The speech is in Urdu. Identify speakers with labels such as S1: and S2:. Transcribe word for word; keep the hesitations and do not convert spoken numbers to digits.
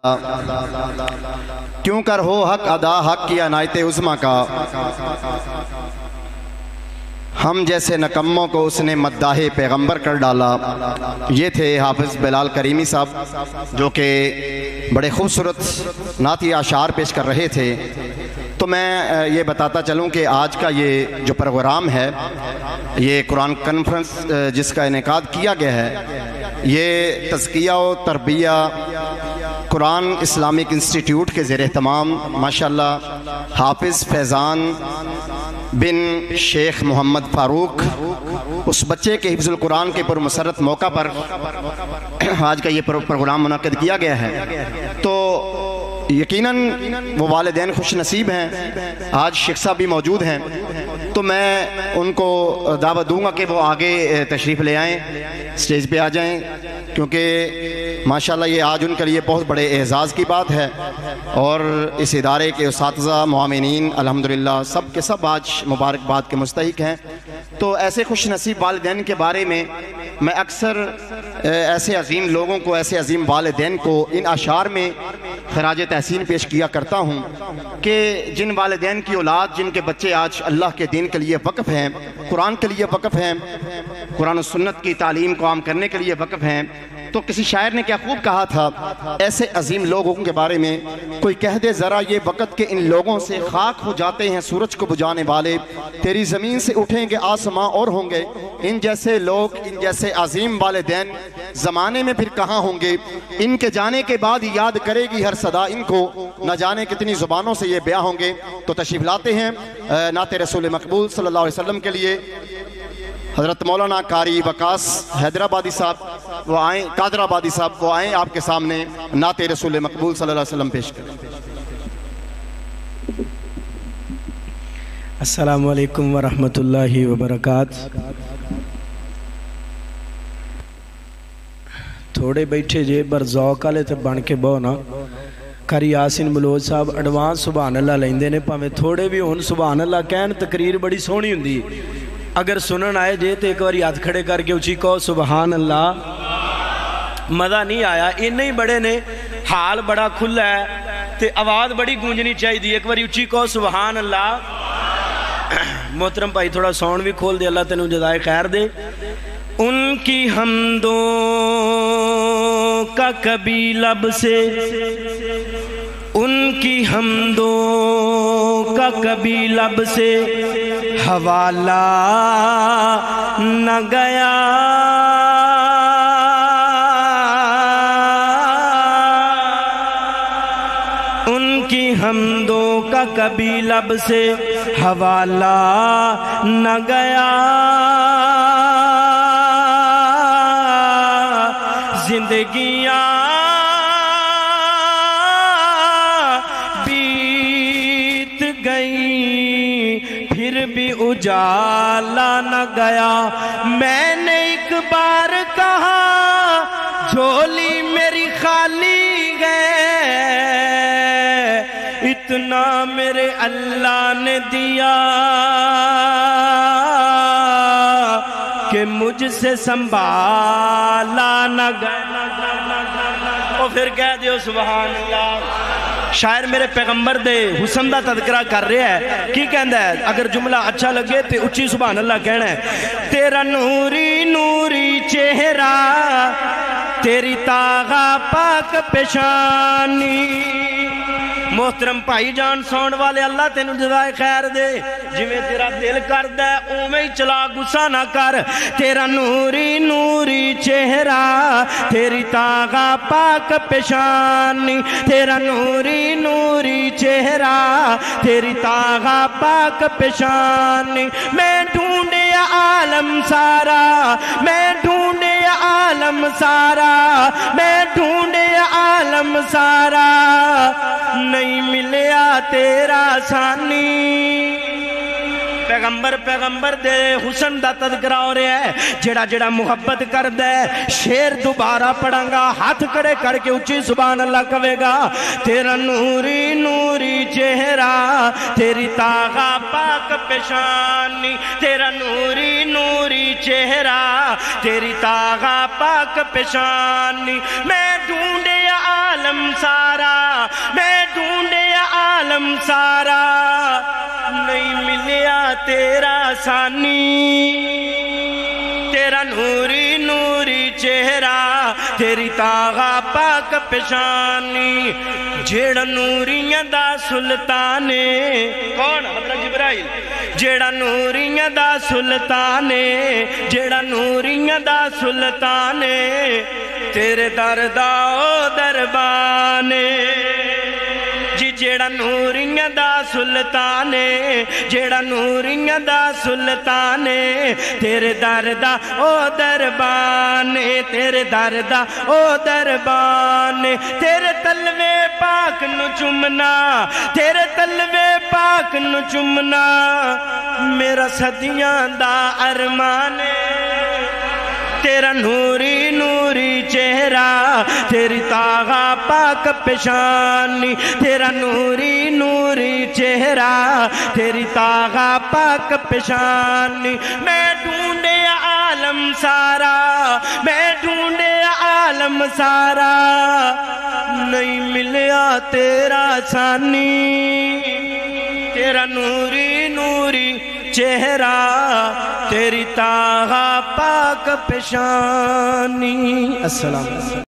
S1: کیوں کر ہو حق ادا حق کی عنایت عظمیٰ کا، ہم جیسے نکموں کو اس نے مداح پیغمبر کر ڈالا۔ یہ تھے حافظ بلال کریمی صاحب جو کہ بڑے خوبصورت نعتی اشعار پیش کر رہے تھے۔ تو میں یہ بتاتا چلوں کہ آج کا یہ جو پروگرام ہے، یہ قرآن کانفرنس جس کا انعقاد کیا گیا ہے، یہ تزکیہ و تربیہ قرآن اسلامک انسٹیٹیوٹ کے زیر اہتمام ماشاءاللہ حافظ فیضان بن شیخ محمد فاروق، اس بچے کے حفظ القرآن کے پرمسرت موقع پر آج کا یہ پروگرام منعقد کیا گیا ہے۔ تو یقیناً وہ والدین خوش نصیب ہیں، آج شیخ صاحب بھی موجود ہیں، تو میں ان کو دعوت دوں گا کہ وہ آگے تشریف لے آئیں، سٹیج پہ آ جائیں، کیونکہ ماشاءاللہ یہ آج ان کے لیے بہت بڑے اعزاز کی بات ہے، اور اس ادارے کے اساتذہ معاونین الحمدللہ سب کے سب آج مبارکباد کے مستحق ہیں۔ تو ایسے خوش نصیب والدین کے بارے میں میں اکثر ایسے عظیم لوگوں کو، ایسے عظیم والدین کو ان اشعار میں خراج تحسین پیش کیا کرتا ہوں کہ جن والدین کی اولاد، جن کے بچے آج اللہ کے دین کے لیے وقف ہیں، قرآن کے لیے وقف ہیں، قرآن و سنت کی تعلیم کو عام کرنے کے لیے وقف ہیں، تو کسی شاعر نے کیا خوب کہا تھا، ایسے عظیم لوگوں کے بارے میں کوئی کہہ دے ذرا یہ وقت کہ ان لوگوں سے خاک ہو جاتے ہیں سورج کو بجھانے والے، تیری زمین سے اٹھیں گے آسماں اور ہوں گے، ان جیسے لوگ، ان جیسے عظیم والدین زمانے میں پھر کہاں ہوں گے، ان کے جانے کے بعد یاد کرے گی ہر صدا ان کو، نہ جانے کتنی زبانوں سے یہ بیاں ہوں گے۔ تو تشریف لاتے ہیں نعت رسول مقبول صلی اللہ علیہ وسلم کے لیے حضرت مولانا قاری وقاص حیدرآبادی صاحب، وہ آئیں، قادر آبادی صاحب وہ آئیں آپ کے سامنے نعت رسول مقبول صلی اللہ علیہ وسلم پیش کریں۔
S2: السلام علیکم ورحمۃ اللہ وبرکاتہ۔ تھوڑے بیٹھے جے بر ذوق والے تے بن کے بہو نا۔ قاری یاسین بلوچ صاحب ایڈوانس سبحان اللہ لیندے نے، پاویں تھوڑے بھی ہون سبحان اللہ کہن، تقریر بڑی سونی ہوندی۔ اگر سنن آئے جے تے ایک بار ہاتھ کھڑے کر کے اچھی کہو سبحان اللہ۔ مزہ نہیں آیا، انہیں ہی بڑے نے، حال بڑا کھلا ہے تے آواز بڑی گونجنی چاہی دی، ایک بار اچھی کہو سبحان اللہ۔ محترم بھائی تھوڑا ساؤنڈ بھی کھول دے، اللہ تینوں جزائے خیر دے۔ ان کی حمدوں کا کبھی لب سے، ان کی حمدوں کا کبھی لب سے حوالہ نہ گیا، ان کی حمدوں کا کبھی لب سے حوالہ نہ گیا، زندگیاں بیت گئی پھر بھی اجالا نہ گیا۔ میں نے ایک بار کہا جھولی میری خالی ہے، اتنا میرے اللہ نے دیا کہ مجھ سے سنبھالا نہ گیا۔ اور پھر کہہ دیو سبحان اللہ۔ شاعر میرے پیغمبر دے حسن دا تذکرہ کر رہے ہے، کی کہندہ ہے؟ اگر جملہ اچھا لگے تے اچھی سبحان اللہ کہنا ہے۔ تیرا نوری نوری چہرہ، تیری تاغا پاک پیشانی، محترم بھائی جان ساؤنڈ والے اللہ تینوں جزائے خیر دے، جویں تیرا دل کردہ ہے اوویں چلا غصہ نہ کر۔ تیرا نوری نوری چہرہ، تیری تاغا پاک پیشانی، تیرا نوری نوری چہرہ، تیری تاغا پاک پیشانی، میں ڈھونڈے عالم سارا، میں ڈھونڈے عالم سارا، میں ڈھونڈے عالم سارا، نہیں ملیا تیرا ثانی۔ پیغمبر پیغمبر دے حسن دا تذکرہ ہو رہا ہے جڑا جڑا محبت کر دے شیر دوبارہ پڑھاں گا ہاتھ کڑے کر کے اچھی سبحان اللہ کہے گا تیرا نوری نوری چہرہ تیری تاغا پاک پیشانی تیرا نوری نوری چہرہ تیری تاغا پاک پیشانی میں ڈھونڈے عالم سارا میں ڈھونڈے عالم سارا نہیں ملیا تیرا ثانی تیرا نوری نوری چہرہ تیری تاغا پاک پیشانی جیڑا نوریاں دا سلطانے کون حضرت جبرائیل جیڑا نوریاں دا سلطانے جیڑا نوریاں دا سلطانے تیرے دردہ او دربانے جی جیڑا نوریاں دا سلطانے جیڑا نوریاں دا سلطانے تیرے دردہ او دربانے تیرے دردہ او دربانے تیرے تلوے پاک نو چمنا تیرے تلوے پاک نو چمنا میرا صدیاں دا ارمانے تیرا نوری نوری چہرہ تیری تاغا پاک پیشانی تیرا نوری نوری چہرہ تیری تاغا پاک پیشانی میں ڈھونڈے عالم سارا میں ڈھونڈے عالم سارا نہیں ملیا تیرا ثانی تیرا نوری نوری چہرہ تیری تاغا پاک پیشانی السلام